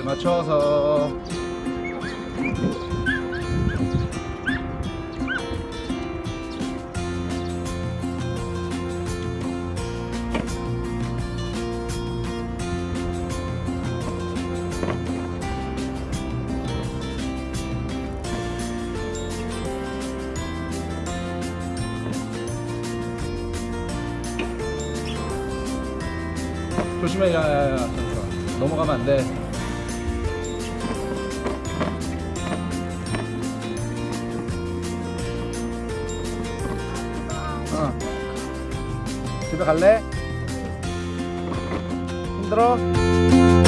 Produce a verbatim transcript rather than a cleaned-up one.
맞춰서. 조심해. 야야야, 잠깐 넘어가면 안 돼. 어. 집에 갈래? 힘들어?